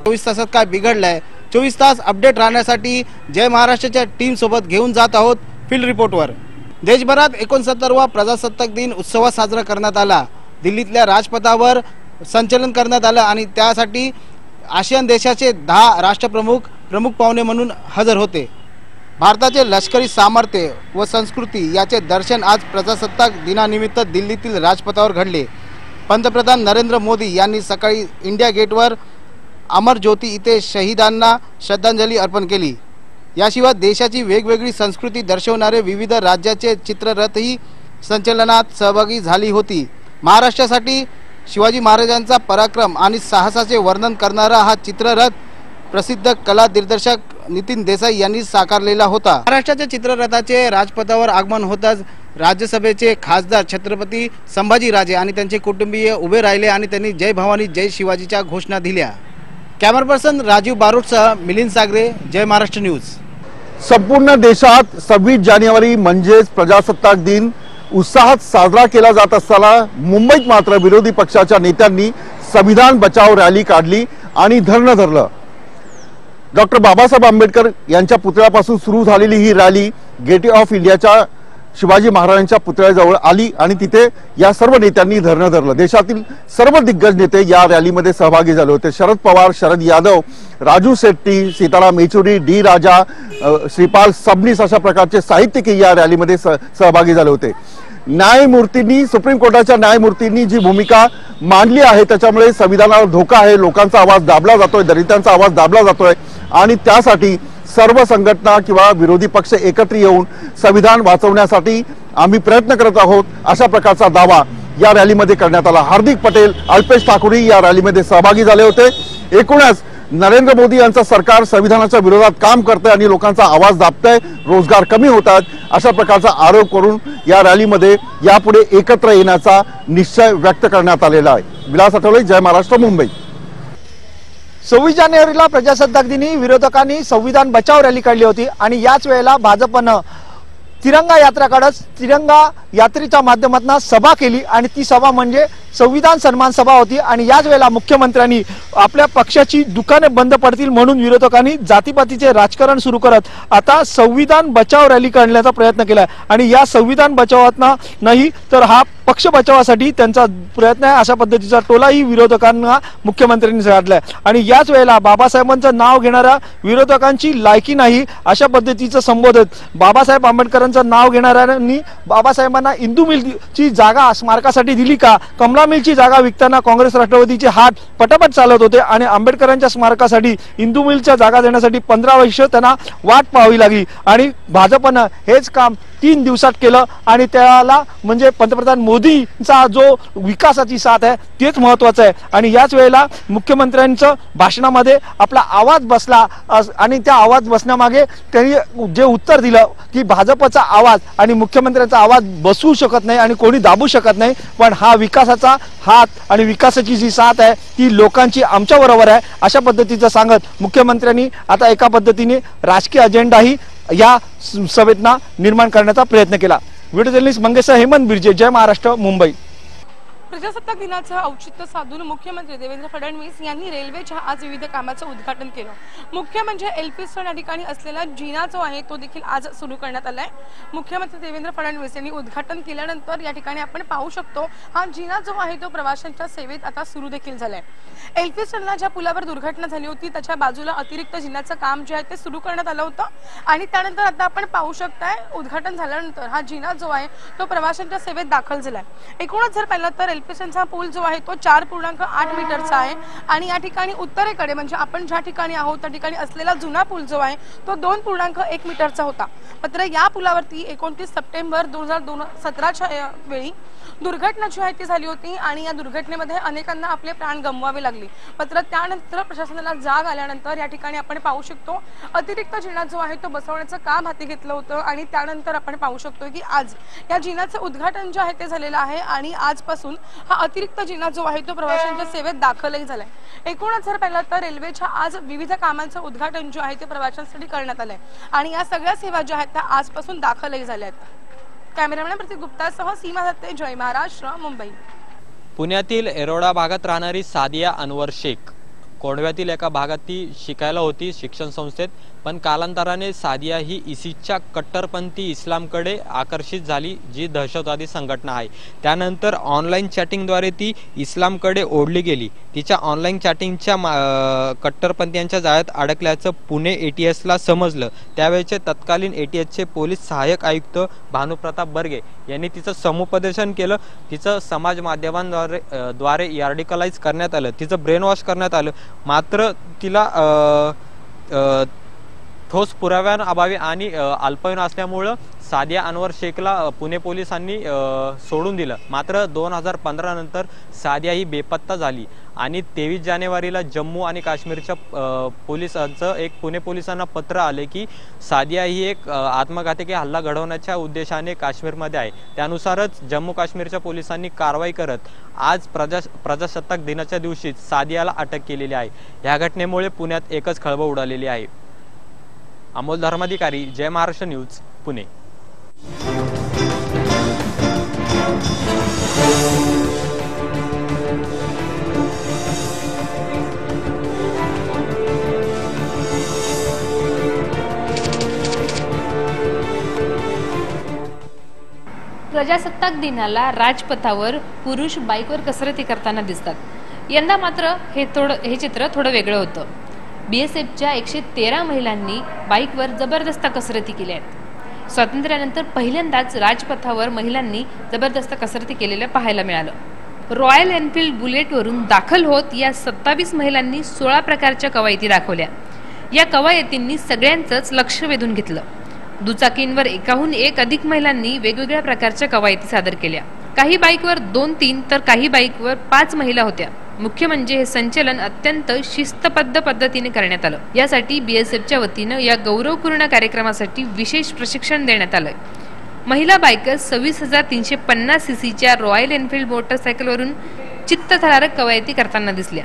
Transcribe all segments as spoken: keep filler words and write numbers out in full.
चोवीस तासात काय बिघडलंय, चोवीस तास अपडेट राहण्यासाठी जय महाराष्ट्राच्या टीम सोबत घेऊन जात आहोत फील्ड रिपोर्टवर। देशभरात एकोणसत्तरवा प्रजासत्ताक दिन उत्सव साजरा करण्यात आला। दिल्लीतल्या राजपथावर संचलन करण्यात आलं आणि त्यासाठी आशियान देशाचे दहा राष्ट्रप्रमुख प्रमुख पाहुणे म्हणून हजर होते। भारताचे लष्करी सामर्थ्य व संस्कृती याचे दर्शन आज प्रजासत्ताक दिनानिमित्त दिल्लीतील राजपथावर घडले। पंतप्रधान नरेंद्र मोदी यांनी सकाळी इंडिया गेटवर अमर ज्योती इथे शहीदांना श्रद्धांजली अर्पण केली। याशिवाय देशाची वेगवेगळी संस्कृती दर्शवणारे विविध राज्याचे चित्ररथही संचलनात सहभागी झाली होती। महाराष्ट्रासाठी शिवाजी महाराजांचा पराक्रम आणि साहसाचे वर्णन करणारा हा चित्ररथ प्रसिद्ध कला दिग्दर्शक नितीन देसाई यांनी साकारलेला होता। महाराष्ट्राच्या चित्ररथाचे राजपथावर आगमन होताच राज्यसभेचे खासदार छत्रपती संभाजीराजे आणि त्यांचे कुटुंबीय उभे राहिले आणि त्यांनी जय भवानी जय शिवाजीच्या घोषणा दिल्या। कॅमेरा पर्सन राजीव बारोटसह मिलिंद सागरे, जय महाराष्ट्र न्यूज। संपूर्ण देशात सव्वीस जानेवारी म्हणजेच प्रजासत्ताक दिन उत्साहात साजरा केला जात असताना मुंबईत मात्र विरोधी पक्षाच्या नेत्यांनी संविधान बचाव रॅली काढली आणि धरणं धरलं। डॉक्टर बाबासाहेब आंबेडकर यांच्या पुतळ्यापासून सुरू झालेली ही रॅली गेट ऑफ इंडियाच्या शिवाजी महाराजांच्या पुतळ्याजवळ आली आणि तिथे या सर्व नेत्यांनी धरणं धरलं। देशातील सर्व दिग्गज नेते या रॅलीमध्ये सहभागी झाले होते। शरद पवार, शरद यादव, राजू शेट्टी, सीताराम येचुरी, डी राजा, श्रीपाल सबनीस अशा प्रकारचे साहित्यिक या रॅलीमध्ये सहभागी झाले होते। न्यायमूर्तींनी, सुप्रीम कोर्टाच्या न्यायमूर्तींनी जी भूमिका मांडली आहे त्याच्यामुळे संविधानाला धोका आहे, लोकांचा आवाज दाबला जातोय, दलितांचा आवाज दाबला जातोय आणि त्यासाठी सर्व संघटना किंवा विरोधी पक्ष एकत्र येऊन संविधान वाचवण्यासाठी आम्ही प्रयत्न करत आहोत अशा प्रकारचा दावा या रॅलीमध्ये करण्यात आला। हार्दिक पटेल, अल्पेश ठाकूरही या रॅलीमध्ये सहभागी झाले होते। एकूणच नरेंद्र मोदी यांचं सरकार संविधानाच्या विरोधात काम करतंय आणि लोकांचा आवाज दाबतंय, रोजगार कमी होतात अशा प्रकारचा आरोप करून या रॅलीमध्ये यापुढे एकत्र येण्याचा निश्चय व्यक्त करण्यात आलेला आहे। विलास आठवले, जय महाराष्ट्र, मुंबई। सव्वीस जानेवारीला प्रजासत्ताक दिनी विरोधकांनी संविधान बचाव रॅली काढली होती आणि याच वेळेला भाजपनं तिरंगा यात्रा काढत तिरंगा यात्रेच्या माध्यमातून सभा केली आणि ती सभा म्हणजे संविधान सन्मान सभा होती। आणि याच वेळेला मुख्यमंत्र्यांनी आपल्या पक्षाची दुकाने बंद पडतील म्हणून विरोधकांनी जातीपातीचे राजकारण सुरू करत आता संविधान बचाव रॅली काढण्याचा प्रयत्न केला आणि या संविधान बचावातना नाही तर हा पक्ष बचावासाठी त्यांचा प्रयत्न आहे अशा पद्धतीचा टोलाही विरोधकांना मुख्यमंत्र्यांनी काढलाय। आणि याच वेळेला बाबासाहेबांचं नाव घेणाऱ्या विरोधकांची लायकी नाही अशा पद्धतीचं संबोधत बाबासाहेब आंबेडकरांचं नाव घेणाऱ्यांनी बाबासाहेबांना इंदू मिलची जागा स्मारकासाठी दिली का, कमला मिलची जागा विकताना काँग्रेस राष्ट्रवादीचे हात पटापट चालत होते आणि आंबेडकरांच्या स्मारकासाठी इंदू मिलच्या जागा देण्यासाठी पंधरा वर्ष त्यांना वाट पाहावी लागली आणि भाजपनं हेच काम तीन दिवसात केलं आणि त्याला म्हणजे पंतप्रधान मोदींचा जो विकासाची साथ आहे तेच महत्वाचं आहे। आणि याच वेळेला मुख्यमंत्र्यांचं भाषणामध्ये आपला आवाज बसला आणि त्या आवाज बसण्यामागे त्यांनी जे उत्तर दिलं की भाजपचा आवाज आणि मुख्यमंत्र्यांचा आवाज बसवू शकत नाही आणि कोणी दाबू शकत नाही, पण हा विकासाचा हात आणि विकासाची जी साथ आहे ती लोकांची आमच्या बरोबर आहे अशा पद्धतीचं सांगत मुख्यमंत्र्यांनी आता एका पद्धतीने राजकीय अजेंडाही या सभेतना निर्माण करण्याचा प्रयत्न केला। Video journalist Mangesh Hemant Birje, Jai Maharashtra, Mumbai. प्रजासत्ताक दिनाचं औचित्य साधून मुख्यमंत्री देवेंद्र फडणवीस यांनी रेल्वेच्या आज विविध कामाचं उद्घाटन केलं। मुख्य म्हणजे एल्फिस्टन या ठिकाणी असलेला जिना जो आहे तो देखील आज सुरू करण्यात आलाय। मुख्यमंत्री देवेंद्र फडणवीस यांनी उद्घाटन केल्यानंतर या ठिकाणी आपण पाहू शकतो हा जिना जो आहे तो प्रवाशांच्या सेवेत आता सुरू देखील झालाय। एल्फिस्टनला ज्या पुलावर दुर्घटना झाली होती त्याच्या बाजूला अतिरिक्त जिन्याचं काम जे आहे ते सुरू करण्यात आलं होतं आणि त्यानंतर आता आपण पाहू शकताय उद्घाटन झाल्यानंतर हा जिना जो आहे तो प्रवाशांच्या सेवेत दाखल झालाय। एकूणच जर पाहिलं तर एल्फिस्टनचा पूल जो आहे तो चार पूर्णांक आठ मीटरचा आहे आणि या ठिकाणी उत्तरेकडे म्हणजे आपण ज्या ठिकाणी आहोत त्या ठिकाणी असलेला जुना पूल जो आहे तो दोन पूर्णांक एक मीटरचा होता। मात्र या पुलावरती एकोणतीस सप्टेंबर दोन हजार दोन सतराच्या वेळी दुर्घटना जी आहे ती झाली होती आणि या दुर्घटनेमध्ये अनेकांना आपले प्राण गमवावे लागले। मात्र त्यानंतर प्रशासनाला जाग आल्यानंतर या ठिकाणी आपण पाहू शकतो अतिरिक्त जिना जो आहे तो बसवण्याचं काम हाती घेतलं होतं आणि त्यानंतर आपण पाहू शकतो की आज या जिन्याचं उद्घाटन जे आहे ते झालेलं आहे आणि आजपासून हा अतिरिक्त जिना जो आहे तो प्रवाशांच्या सेवेत दाखलही झालाय। एकूणच जर पाहिलं तर रेल्वेच्या आज विविध कामांचं उद्घाटन जे आहे ते प्रवाशांसाठी करण्यात आलंय आणि या सगळ्या सेवा ज्या आहेत त्या आजपासून दाखलही झाल्या आहेत। कॅमेरामॅन प्रतीक गुप्तासह सीमा दत्ते, जय महाराष्ट्र, मुंबई। पुण्यातील एरोडा भागात राहणारी सादिया अनवर शेख कोंढव्यातील एका भागात ती शिकायला होती शिक्षण संस्थेत, पण कालांतराने सादिया ही इसिसच्या कट्टरपंथी इस्लामकडे आकर्षित झाली, जी दहशतवादी संघटना आहे। त्यानंतर ऑनलाईन चॅटिंगद्वारे ती इस्लामकडे ओढली गेली। तिच्या ऑनलाईन चॅटिंगच्या कट्टरपंथीयांच्या जाळ्यात अडकल्याचं पुणे एटीएसला समजलं। त्यावेळेचे तत्कालीन एटीएसचे पोलीस सहाय्यक आयुक्त भानुप्रताप बर्गे यांनी तिचं समुपदेशन केलं। तिचं समाज माध्यमांद्वारे द्वारे राडिकलाइज करण्यात आलं, तिचं ब्रेन वॉश करण्यात आलं। मात्र तिला ठोस पुराव्यांअभावी आणि अल्पवयीन असल्यामुळं सादिया अनवर शेखला पुणे पोलिसांनी सोडून दिलं। मात्र दोन हजार पंधरा नंतर सादिया ही बेपत्ता झाली आणि तेवीस जानेवारीला जम्मू आणि काश्मीरच्या पोलिसांचं एक पुणे पोलिसांना पत्र आले की सादिया ही एक आत्मघातकी हल्ला घडवण्याच्या उद्देशाने काश्मीरमध्ये आहे। त्यानुसारच जम्मू काश्मीरच्या पोलिसांनी कारवाई करत आज प्रजा प्रजासत्ताक दिनाच्या दिवशी सादियाला अटक केलेली आहे। या घटनेमुळे पुण्यात एकच खळबळ उडालेली आहे। अमोल धर्माधिकारी, जय महाराष्ट्र न्यूज, पुणे। प्रजासत्ताक दिनाला राजपथावर पुरुष बाईकवर कसरती करताना दिसतात। यंदा मात्र हे थोडं हे चित्र थोडं वेगळं होतं। बीएसएफच्या एकशे तेरा महिलांनी बाईकवर जबरदस्त कसरती केल्या आहेत। स्वातंत्र्यानंतर पहिल्यांदाच राजपथावर महिलांनी जबरदस्त कसरती केलेलं पाहायला मिळालं। रॉयल एनफील्ड बुलेटवरून दाखल होत या सत्तावीस महिलांनी सोळा प्रकारच्या कवायती दाखवल्या। या कवायतींनी सगळ्यांचंच लक्ष वेधून घेतलं। दुचाकींवर एकाहून एक अधिक महिलांनी वेगवेगळ्या प्रकारच्या कवायती सादर केल्या। काही बाईकवर दोन तीन तर काही बाईकवर पाच महिला होत्या। मुख्य म्हणजे हे संचलन अत्यंत शिस्तबद्ध पद्धतीने करण्यात आलं। यासाठी बीएसएफच्या वतीनं या गौरवपूर्ण कार्यक्रमासाठी विशेष प्रशिक्षण देण्यात आलंय। महिला बायकर्स सव्वीस हजार तीनशे पन्नास सीसीच्या रॉयल एनफील्ड मोटरसायकलवरून चित्तथरारक कवायती करताना दिसल्या।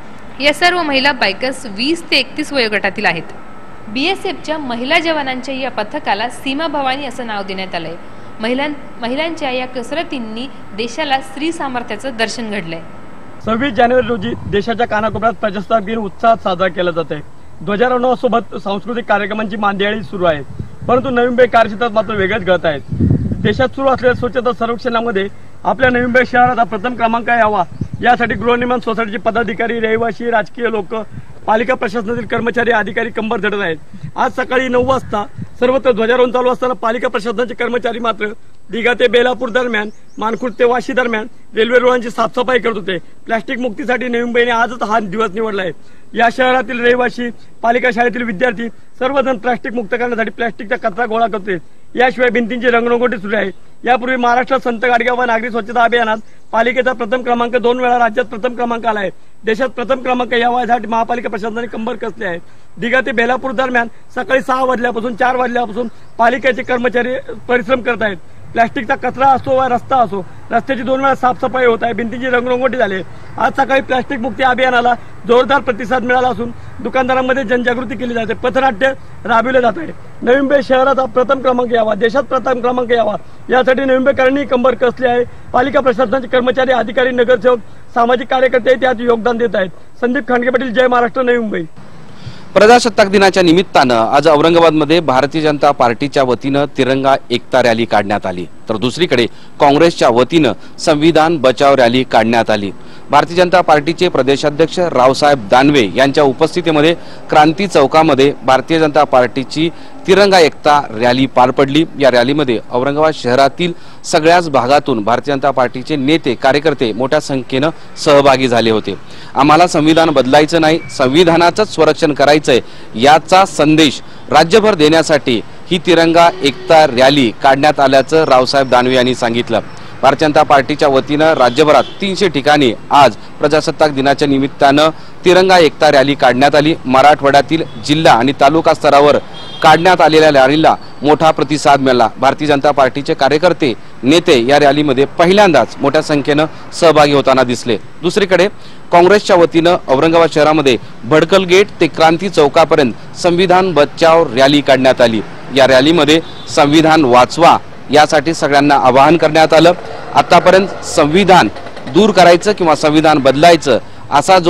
या सर्व महिला बायकर्स वीस ते एकतीस वयोगटातील आहेत। बीएसएफच्या महिला जवानांच्या या पथकाला सीमा भवानी असं नाव देण्यात आलंय। महिलां महिलांच्या या कसरतींनी देशाला स्त्री सामर्थ्याचं दर्शन घडलंय। सव्वीस जानेवारी रोजी देशाच्या कानाकोपऱ्यात प्रजासत्ताक दिन उत्साहात साजरा केला जात आहे। ध्वजारोहणासोबत सांस्कृतिक कार्यक्रमांची मांदियाळी सुरू आहे, परंतु नवी मुंबई कार्यक्षेत्रात मात्र वेगळेच घडत आहेत। देशात सुरू असलेल्या स्वच्छता सर्वेक्षणामध्ये आपल्या नवी मुंबई शहराचा प्रथम क्रमांक यावा यासाठी गृहनिर्माण सोसायटीचे पदाधिकारी, रहिवासी, राजकीय लोक, पालिका प्रशासनातील कर्मचारी, अधिकारी कंबर झटत आहेत। आज सकाळी नऊ वाजता सर्वत्र ध्वजारोहण चालू असताना पालिका प्रशासनाचे कर्मचारी मात्र दिघा ते बेलापूर दरम्यान, मानखुर्द ते वाशी दरम्यान रेल्वे रुळांची साफसफाई करत होते। प्लॅस्टिक मुक्तीसाठी नवी मुंबईने आजच हा दिवस निवडला आहे। या शहरातील रहिवासी, पालिका शाळेतील विद्यार्थी सर्वजण प्लॅस्टिक मुक्त करण्यासाठी प्लॅस्टिकचा कचरा गोळा करते। याशिवाय भिंतींची रंगरंगोटी सुरू आहे। यापूर्वी महाराष्ट्रात संत गाडगे व नागरी स्वच्छता अभियानात पालिकेचा प्रथम क्रमांक दोन वेळा राज्यात प्रथम क्रमांक आला आहे। देशात प्रथम क्रमांक यावा यासाठी महापालिका प्रशासनाने कंबर कसले आहे। दिघा ते बेलापूर दरम्यान सकाळी सहा वाजल्यापासून चार वाजल्यापासून पालिकेचे कर्मचारी परिश्रम करत आहेत। प्लॅस्टिकचा कचरा असो वा रस्ता असो, रस्त्याची दोन वेळा साफसफाई होत आहे, भिंतींची रंगरंगोटी झाली। आज सकाळी प्लॅस्टिक मुक्ती अभियानाला जोरदार प्रतिसाद मिळाला असून दुकानदारांमध्ये जनजागृती केली जाते, पथनाट्य राबविले जात आहे। नवी मुंबई शहराचा प्रथम क्रमांक यावा, देशात प्रथम क्रमांक यावा यासाठी नवी मुंबईकरांनी कंबर कसली आहे। पालिका प्रशासनाचे कर्मचारी, अधिकारी, नगरसेवक, सामाजिक कार्यकर्ते त्यात योगदान देत आहेत। संदीप खांडगे पाटील, जय महाराष्ट्र, नवी मुंबई। प्रजासत्ताक दिनाच्या निमित्तानं आज औरंगाबादमध्ये भारतीय जनता पार्टीच्या वतीनं तिरंगा एकता रॅली काढण्यात आली, तर दुसरीकडे काँग्रेसच्या वतीनं संविधान बचाव रॅली काढण्यात आली। भारतीय जनता पार्टीचे प्रदेशाध्यक्ष रावसाहेब दानवे यांच्या उपस्थितीमध्ये क्रांती चौकामध्ये भारतीय जनता पार्टीची तिरंगा एकता रॅली पार पडली। या रॅलीमध्ये औरंगाबाद शहरातील सगळ्याच भागातून भारतीय जनता पार्टीचे नेते, कार्यकर्ते मोठ्या संख्येनं सहभागी झाले होते। आम्हाला संविधान बदलायचं नाही, संविधानाचंच संरक्षण करायचंय याचा संदेश राज्यभर देण्यासाठी ही तिरंगा एकता रॅली काढण्यात आल्याचं रावसाहेब दानवे यांनी सांगितलं। भारतीय जनता पार्टीच्या वतीनं राज्यभरात तीनशे ठिकाणी आज प्रजासत्ताक दिनाच्या निमित्तानं तिरंगा एकता रॅली काढण्यात आली। मराठवाड्यातील जिल्हा आणि तालुका स्तरावर काढण्यात आलेल्या रॅलीला मोठा प्रतिसाद मिळाला। भारतीय जनता पार्टीचे कार्यकर्ते, नेते या रॅलीमध्ये पहिल्यांदाच मोठ्या संख्येनं सहभागी होताना दिसले। दुसरीकडे काँग्रेसच्या वतीनं औरंगाबाद शहरामध्ये भडकल गेट ते क्रांती चौकापर्यंत संविधान बचाव रॅली काढण्यात आली। या रॅलीमध्ये संविधान वाचवा यासाठी सगळ्यांना आवाहन करण्यात आलं। आतापर्यंत संविधान दूर करायचं किंवा संविधान बदलायचं असा जो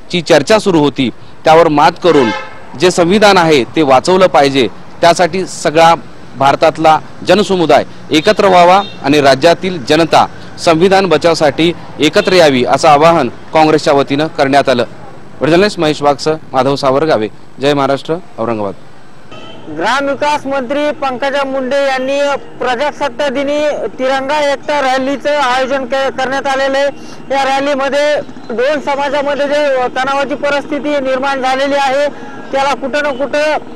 ची चर्चा सुरू होती त्यावर मात करून जे संविधान आहे ते वाचवलं पाहिजे, त्यासाठी सगळा भारतातला जनसमुदाय एकत्र व्हावा आणि राज्यातील जनता संविधान बचावासाठी एकत्र यावी असं आवाहन काँग्रेसच्या वतीनं करण्यात आलं. जर्नलिस्ट महेश वाघसह माधव सावरगावे, जय महाराष्ट्र, औरंगाबाद. ग्रामविकास मंत्री पंकजा मुंडे यांनी प्रजासत्ताक दिनी तिरंगा एकता रॅलीचं आयोजन करण्यात आलेलं आहे. या रॅलीमध्ये दोन समाजामध्ये जे तणावाची परिस्थिती निर्माण झालेली आहे त्याला कुठं ना कुठं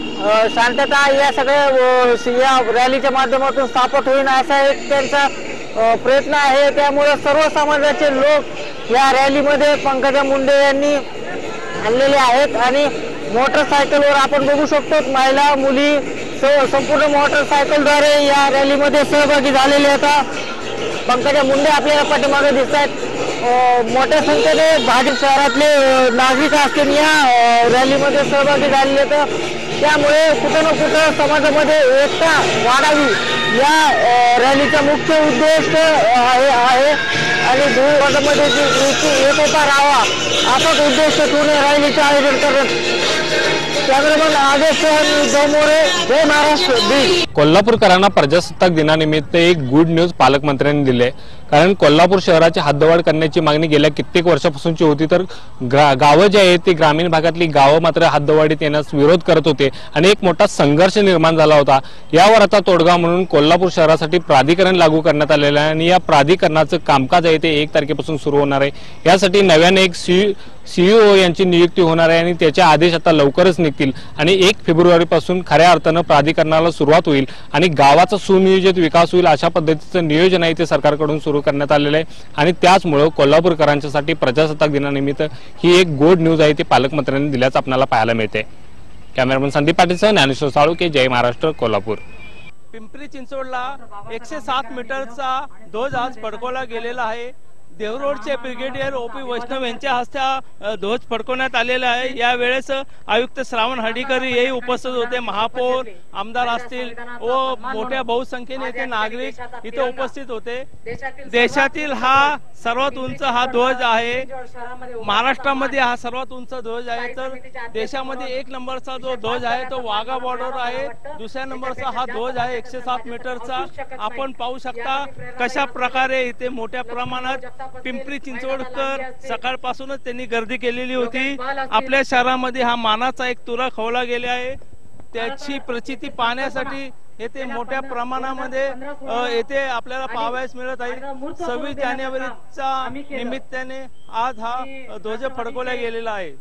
शांतता या सगळ्या या रॅलीच्या माध्यमातून स्थापित होईल असा एक त्यांचा प्रयत्न आहे. त्यामुळे सर्व समाजाचे लोक या रॅलीमध्ये पंकजा मुंडे यांनी आणलेले आहेत आणि मोटरसायकलवर आपण बघू शकतो महिला मुली संपूर्ण मोटरसायकलद्वारे या रॅलीमध्ये सहभागी झालेले आहेत. पंकजा मुंडे आपल्याला पाठीमागे दिसत आहेत. मोठ्या संख्येने भाजप शहरातले नागरिक असतील या रॅलीमध्ये सहभागी झालेले आहेत. त्यामुळे कुठं ना कुठं समाजामध्ये एकता वाढावी या रॅलीचा मुख्य उद्देश आहे आहे आणि समाजामध्ये जी एकता राहावा असाच उद्देश ठेवून रॅलीचे आयोजन करण्यात. कॅमेरामन आदेश मोरे, जय महाराष्ट्र, बीड. कोल्हापूरकरांना प्रजासत्ताक दिनानिमित्त एक गुड न्यूज पालकमंत्र्यांनी दिले. कारण कोल्हापूर शहराची हद्दवाढ करण्याची मागणी गेल्या कित्येक वर्षापासूनची होती, तर गावं जे आहेत ती ग्रामीण भागातली गावं मात्र हद्दवाढीत येण्यास विरोध करत होते आणि एक मोठा संघर्ष निर्माण झाला होता. यावर आता तोडगा म्हणून कोल्हापूर शहरासाठी प्राधिकरण लागू करण्यात आलेलं आहे आणि या प्राधिकरणाचं कामकाज आहे ते एक तारखेपासून सुरू होणार आहे. यासाठी नव्याने एक सी सीईओ यांची नियुक्ती होणार आहे आणि त्याचे आदेश आता लवकरच निघतील आणि एक फेब्रुवारी पासून खऱ्या अर्थानं प्राधिकरणाला सुरुवात होईल आणि गावाचा सुनियोजित विकास होईल अशा पद्धतीचं नियोजन आहे ते सरकारकडून सुरू करण्यात आलेलं आहे. आणि त्याचमुळे कोल्हापूरकरांच्यासाठी प्रजासत्ताक दिनानिमित्त ही एक गुड न्यूज आहे ती पालकमंत्र्यांनी दिल्याचं आपल्याला पाहायला मिळते. कॅमेरामन संदीप पाटीलसह ज्ञानेश्वर साळुके, जय महाराष्ट्र, कोल्हापूर. पिंपरी चिंचवडला एकशे सात मीटरचा ध्वज आज फडकवला गेलेला आहे. देवरोडचे ब्रिगेडियर ओ पी वैष्णव यांच्या हस्ते ध्वज फडकवण्यात आलेला आहे. यावेळेस आयुक्त श्रावण हर्डीकर हेही उपस्थित होते, महापौर, आमदार असतील व मोठ्या बहुसंख्येने इथे नागरिक इथे उपस्थित होते. देशातील हा सर्वात उंच हा ध्वज आहे, महाराष्ट्रामध्ये हा सर्वात उंच ध्वज आहे. तर देशामध्ये एक नंबरचा जो ध्वज आहे तो वाघा बॉर्डर आहे. दुसऱ्या नंबरचा हा ध्वज आहे एकशे सात मीटरचा. आपण पाहू शकता कशा प्रकारे इथे मोठ्या प्रमाणात पिंपरी चिंचवडकर सकाळपासूनच त्यांनी गर्दी केलेली होती. आपल्या शहरामध्ये हा मानाचा एक तुरा खवला गेला आहे. त्याची प्रचिती पाहण्यासाठी येथे मोठ्या प्रमाणामध्ये येथे आपल्याला पाहावयास मिळत आहे. सव्वीस जानेवारीच्या निमित्ताने आज हा ध्वज फडकवला गेलेला आहे.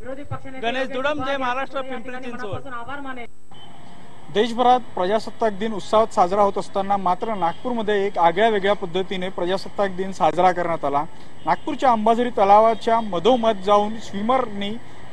गणेश दुडम, जय महाराष्ट्र, पिंपरी चिंचवड. देशभरात प्रजासत्ताक दिन उत्साहात साजरा होत असताना मात्र नागपूरमध्ये एक आगळ्या वेगळ्या पद्धतीने प्रजासत्ताक दिन साजरा करण्यात आला. नागपूरच्या अंबाझरी तलावाच्या मधोमध जाऊन स्विमरनी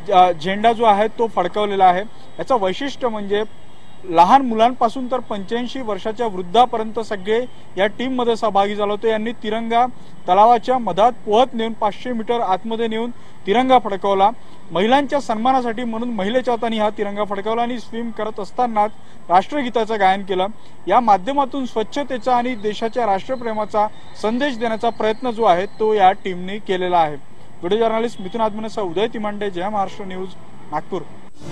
झेंडा जो आहे तो फडकवलेला आहे. याचं वैशिष्ट्य म्हणजे लहान मुलांपासून तर पंच्याऐंशी वर्षाच्या वृद्धापर्यंत सगळे या टीम मध्ये सहभागी झाले होते. यांनी तिरंगा तलावाच्या मधात पोहत नेऊन पाचशे मीटर आतमध्ये नेऊन तिरंगा फडकवला. महिलांच्या सन्मानासाठी म्हणून महिलेच्या हाताने हा तिरंगा फडकवला आणि स्विम करत असतानाच राष्ट्रगीताचं गायन केलं. या माध्यमातून स्वच्छतेचा आणि देशाच्या राष्ट्रप्रेमाचा संदेश देण्याचा प्रयत्न जो आहे तो या टीमने केलेला आहे. व्हिडिओ जर्नलिस्ट मिथुन आत्मनेसह उदय तिमांडे, जय महाराष्ट्र न्यूज, नागपूर.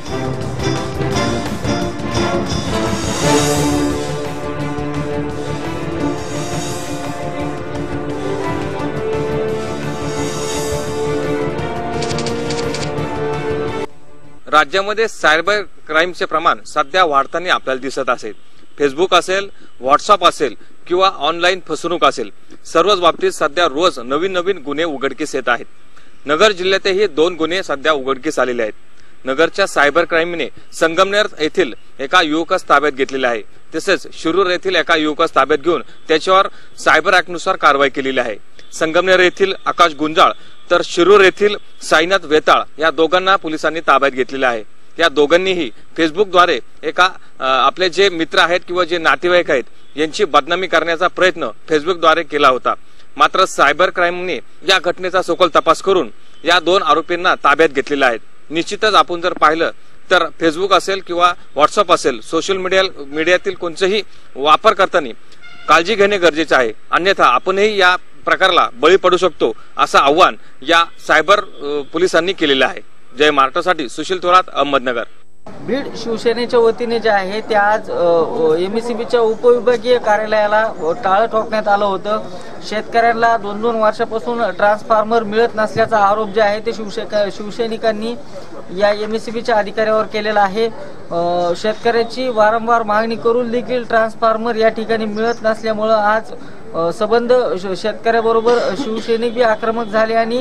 राज्यामध्ये सायबर क्राईमचे प्रमाण सध्या वाढताना आपल्याला दिसत असेल. फेसबुक असेल, व्हॉट्सअप असेल किंवा ऑनलाईन फसवणूक असेल, सर्वच बाबतीत सध्या रोज नवीन नवीन गुन्हे उघडकीस येत आहेत. नगर जिल्ह्यातही दोन गुन्हे सध्या उघडकीस आलेले आहेत. नगरच्या सायबर क्राईमने संगमनेर येथील एका युवकास ताब्यात घेतलेले आहे. तसेच शिरूर येथील एका युवकास ताब्यात घेऊन त्याच्यावर सायबर ऍक्टनुसार कारवाई केलेली आहे. संगमनेर येथील आकाश गुंजाळ तर शिरूर येथील साईनाथ वेताळ या दोघांना पोलिसांनी ताब्यात घेतलेले आहे. या दोघांनीही फेसबुकद्वारे एका आपले जे मित्र आहेत किंवा जे नातेवाईक आहेत यांची बदनामी करण्याचा प्रयत्न फेसबुकद्वारे केला होता. मात्र सायबर क्राईमने या घटनेचा सखोल तपास करून या दोन आरोपींना ताब्यात घेतलेले आहेत. निश्चितच आपण जर पाहिलं तर फेसबुक असेल किंवा व्हॉट्सअप असेल, सोशल मीडिया मीडियातील कोणतेही वापर करताना काळजी घेणे गरजेचे आहे. अन्यथा आपणही या प्रकारला बळी पडू शकतो असं आव्हान या सायबर पोलिसांनी केलेलं आहे। जय महाराष्ट्रासाठी सुशील थोरात, अहमदनगर। बीड शिवसेनेच्या वतीने जे आहे ते आज एमएससीबीच्या उपविभागीय कार्यालयाला टाळं ठोकण्यात आलं होतं। शेतकऱ्यांना दोन दोन वर्षापासून ट्रान्सफॉर्मर मिळत नसल्याचा आरोप जे आहे ते शिवसे शिवसैनिकांनी या एमएससीबीच्या अधिकाऱ्यावर केलेला आहे। शेतकऱ्याची वारंवार मागणी करून देखील ट्रान्सफॉर्मर या ठिकाणी मिळत नसल्यामुळे आज संबंध शेतकऱ्याबरोबर शिवसैनिक बी आक्रमक झाले आणि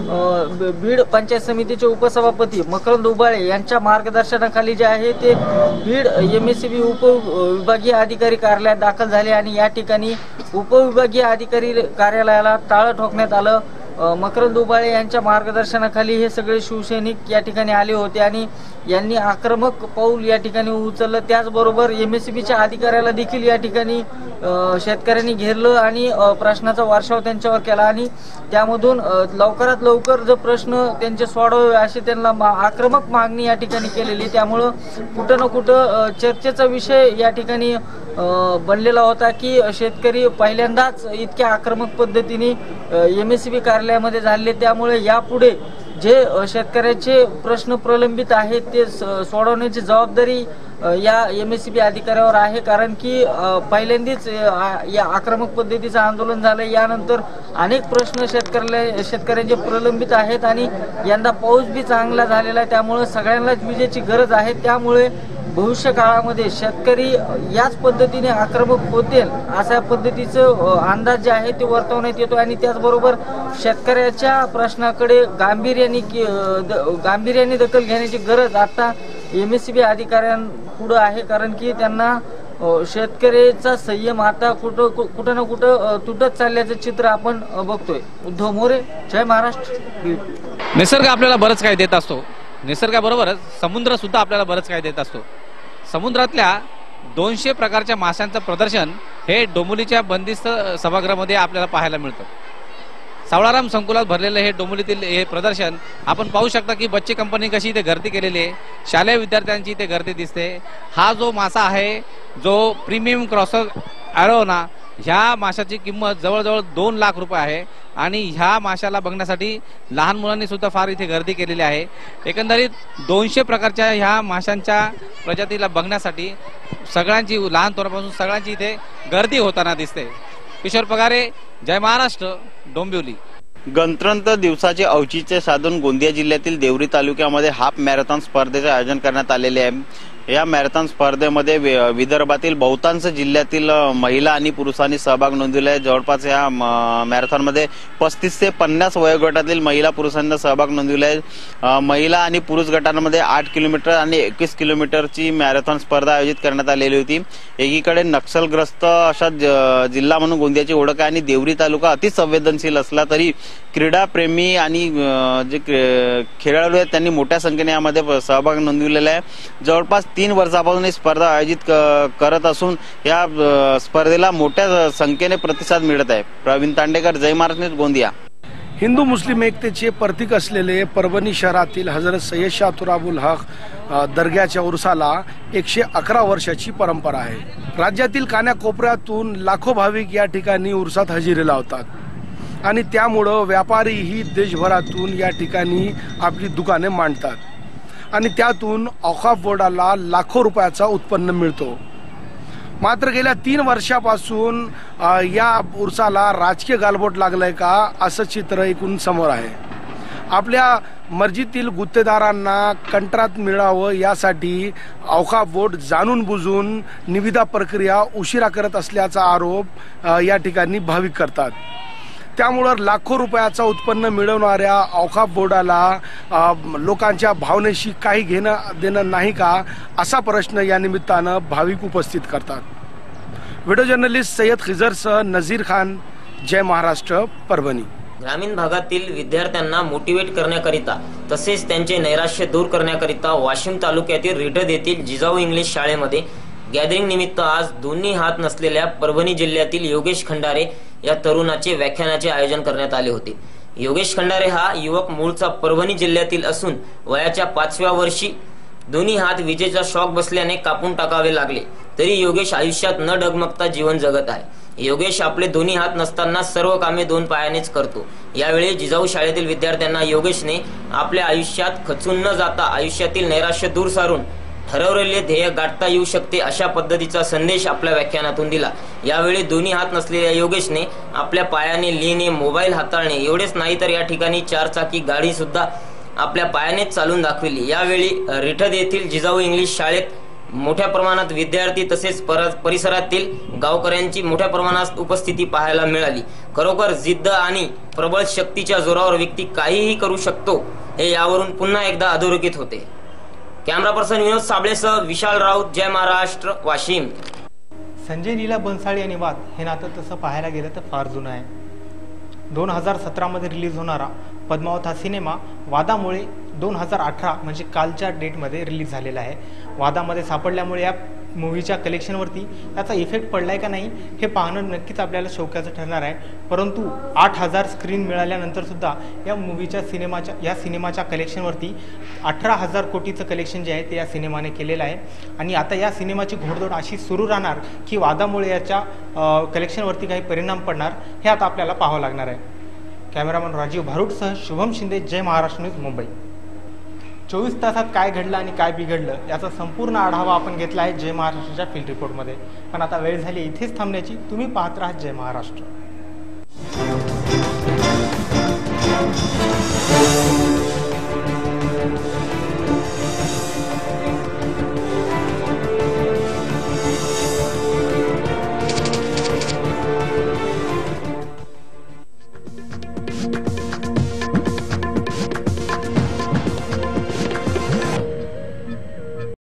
बीड पंचायत समितीचे उपसभापती मकरंद उबाळे यांच्या मार्गदर्शनाखाली जे आहे ते बीड एमएससीबी उपविभागीय अधिकारी कार्यालयात दाखल झाले आणि या ठिकाणी उपविभागीय अधिकारी कार्यालयाला टाळं ठोकण्यात आलं। मकरंद उबाळे यांच्या मार्गदर्शनाखाली हे सगळे शिवसैनिक या ठिकाणी आले होते आणि यांनी आक्रमक पाऊल या ठिकाणी उचललं। त्याचबरोबर एमएससीबीच्या अधिकाऱ्याला देखील या ठिकाणी शेतकऱ्यांनी घेरलं आणि प्रश्नाचा वर्षाव त्यांच्यावर केला आणि त्यामधून लवकरात लवकर जो प्रश्न त्यांचे सोडवावे अशी त्यांना आक्रमक मागणी या ठिकाणी केलेली। त्यामुळं कुठं ना कुठं चर्चेचा विषय या ठिकाणी बनलेला होता की शेतकरी पहिल्यांदाच इतक्या आक्रमक पद्धतीने एमएससीबी कार्यालयामध्ये झाले। त्यामुळे यापुढे जे शेतकऱ्याचे प्रश्न प्रलंबित आहेत ते सोडवण्याची जबाबदारी या एमएससीबी अधिकाऱ्यावर आहे, कारण की पहिल्यांदाच या आक्रमक पद्धतीचं आंदोलन झालं। यानंतर अनेक प्रश्न शेतकऱ्याला शेतकऱ्यांचे प्रलंबित आहेत आणि यंदा पाऊस बी चांगला झालेला आहे, त्यामुळे सगळ्यांनाच विजेची गरज आहे। त्यामुळे भविष्य काळामध्ये शेतकरी याच पद्धतीने आक्रमक होतील अशा पद्धतीचं अंदाज जे आहे ते वर्तवण्यात येतो आणि त्याचबरोबर शेतकऱ्याच्या प्रश्नाकडे गांभीर्याने गांभीर्याने दखल घेण्याची गरज आता एमएससीबी अधिकाऱ्यांपुढे आहे, कारण की त्यांना शेतकऱ्याचा संयम आता कुठं कुठं ना कुठं तुटत चालल्याचं चित्र आपण बघतोय। उद्धव मोरे, जय महाराष्ट्र। निसर्ग आपल्याला बरंच काही देत असतो, निसर्गाबरोबरच समुद्र सुद्धा आपल्याला बरंच काही देत असतो। समुद्रातल्या दोनशे प्रकारच्या माशांचं प्रदर्शन हे डोंबिवलीच्या बंदिस्त सभागृहामध्ये आपल्याला पाहायला मिळतं। सावळाराम संकुलात भरलेलं हे डोंबिवलीतील हे प्रदर्शन आपण पाहू शकता की बच्चे कंपनी कशी इथे गर्दी केलेली आहे, शालेय विद्यार्थ्यांची इथे गर्दी दिसते। हा जो मासा आहे जो प्रीमियम क्रॉसर अरोना, ह्या माशाची किंमत जवळजवळ दोन लाख रुपये आहे आणि ह्या माशाला बघण्यासाठी लहान मुलांनी सुद्धा फार इथे गर्दी केलेली आहे। एकंदरीत दोनशे प्रकारच्या ह्या माशांच्या प्रजातीला बघण्यासाठी सगळ्यांची लहान थोरापासून सगळ्यांची इथे गर्दी होताना दिसते। किशोर पगारे, जय महाराष्ट्र, डोंबिवली। गणतंत्र दिवसाचे औचित्य साधून गोंदिया जिल्ह्यातील देवरी तालुक्यामध्ये हाफ मॅरेथॉन स्पर्धेचे आयोजन करण्यात आलेले आहे। या मॅरेथॉन स्पर्धेमध्ये विदर्भातील बहुतांश जिल्ह्यातील महिला आणि पुरुषांनी सहभाग नोंदवला आहे। जवळपास या मॅरेथॉनमध्ये पस्तीस ते पन्नास वयोगटातील महिला पुरुषांना सहभाग नोंदवला आहे। महिला आणि पुरुष गटांमध्ये आठ किलोमीटर आणि एकवीस किलोमीटरची मॅरेथॉन स्पर्धा आयोजित करण्यात आलेली होती। एकीकडे नक्षलग्रस्त अशा जिल्हा म्हणून गोंदियाची ओळख आहे आणि देवरी तालुका अतिसंवेदनशील असला तरी क्रीडाप्रेमी आणि जे खेळाडू आहेत त्यांनी मोठ्या संख्येने यामध्ये सहभाग नोंदवलेला आहे। जवळपास तीन वर्षापासून ही स्पर्धा आयोजित करत असून या स्पर्धेला मोठ्या संख्येने प्रतिसाद मिळत आहे। प्रवीण तांडेकर, जय महाराष्ट्र, गोंदिया। हिंदू मुस्लिम एकतेचे प्रतीक असलेले परभणी शहरातील हजरत सय्यद शाह तुराबुल हक दर्ग्याच्या उर्साला एकशे अकरा वर्षाची परंपरा आहे। राज्यातील कानाकोपऱ्यातून लाखो भाविक या ठिकाणी उर्सात हजेरी लावतात आणि त्यामुळं व्यापारीही देशभरातून या ठिकाणी आपली दुकाने मांडतात आणि त्यातून औकाफ बोर्डाला लाखो रुपयाचा उत्पन्न मिळतो। मात्र गेल्या तीन वर्षापासून या उर्साला राजकीय गालबोट लागलाय का असं चित्र एकूण समोर आहे। आपल्या मर्जीतील गुत्तेदारांना कंत्राट मिळावं यासाठी औकाफ बोर्ड जाणून बुजून निविदा प्रक्रिया उशिरा करत असल्याचा आरोप या ठिकाणी भाविक करतात। त्यामुळे लाखो रुपयाचा उत्पन्न मिळवणाऱ्या औकाफ बोर्डाला लोकांच्या भावनेशी काही घेणं देणं नाही का असा प्रश्न या निमित्तानं भाविक उपस्थित करतात। व्हिडिओ जर्नलिस्ट सय्यद खिजरसह नजीर खान, जय महाराष्ट्र, परभणी। ग्रामीण भागातील विद्यार्थ्यांना मोटिवेट करण्याकरिता तसेच त्यांचे नैराश्य दूर करण्याकरिता वाशिम तालुक्यातील रिठद येथील जिजाऊ इंग्लिश शाळेमध्ये गॅदरिंग निमित्त आज दोन्ही हात नसलेल्या परभणी जिल्ह्यातील योगेश खंडारे या तरुणाचे व्याख्यानाचे आयोजन करण्यात आले होते। योगेश खंडारे हा युवक मूळचा परभणी जिल्ह्यातील असून वयाच्या पाचव्या वर्षी दोन्ही हात विजेचा शॉक बसल्याने कापून टाकावे लागले तरी योगेश आयुष्यात न डगमगता जीवन जगत आहे। योगेश आपले दोन्ही हात नसताना सर्व कामे दोन पायानेच करतो। यावेळी जिजाऊ शाळेतील विद्यार्थ्यांना योगेशने आपल्या आयुष्यात खचून न जाता आयुष्यातील नैराश्य दूर सारून ठरवलेले ध्येय गाठता येऊ शकते अशा पद्धतीचा संदेश आपल्या व्याख्यानातून दिला। यावेळी दोन्ही हात नसलेल्या योगेशने आपल्या पायाने लिहिणे, मोबाईल हाताळणे एवढेच नाही तर या ठिकाणी चारचाकी गाडी सुद्धा आपल्या पायानेच चालून दाखविली। यावेळी रिठद येथील जिजाऊ इंग्लिश शाळेत मोठ्या प्रमाणात विद्यार्थी तसेच परिसरातील गावकऱ्यांची मोठ्या प्रमाणात उपस्थिती पाहायला मिळाली। खरोखर जिद्द आणि प्रबळ शक्तीच्या जोरावर व्यक्ती काहीही करू शकतो हे यावरून पुन्हा एकदा अधोरेखित होते। कॅमेरा पर्सन विनोद साबळेसह विशाल राऊत, जय महाराष्ट्र, वाशिम। संजय लीला बन्साळी आणि वाद हे नातं तसं पाहायला गेलं तर फार जुनं आहे। दोन हजार सतरा मध्ये रिलीज होणारा पद्मावत हा सिनेमा वादामुळे दोन हजार अठरा म्हणजे कालच्या डेटमध्ये रिलीज झालेला आहे। वादामध्ये सापडल्यामुळे या मूवीच्या कलेक्शनवरती त्याचा इफेक्ट पडलाय का नाही हे पाहणं नक्कीच आपल्याला शौक्याचं ठरणार आहे। परंतु आठ हजार स्क्रीन मिळाल्यानंतर सुद्धा या मूवीच्या सिनेमाच्या या सिनेमाच्या कलेक्शनवरती अठरा हजार कोटीचं कलेक्शन जे आहे ते या सिनेमाने केलेलं आहे। आणि आता या सिनेमाची घोडदौड अशी सुरू राहणार की वादामुळे याच्या कलेक्शनवरती काही परिणाम पडणार हे आता आपल्याला पाहावं लागणार आहे। कॅमेरामन राजीव भारूटसह शुभम शिंदे, जय महाराष्ट्र न्यूज, मुंबई। चोवीस तासात काय घडलं आणि काय बिघडलं याचा संपूर्ण आढावा आपण घेतला आहे जय महाराष्ट्राच्या फील्ड रिपोर्टमध्ये। पण आता वेळ झाली इथेच थांबण्याची। तुम्ही पाहत राहा जय महाराष्ट्र।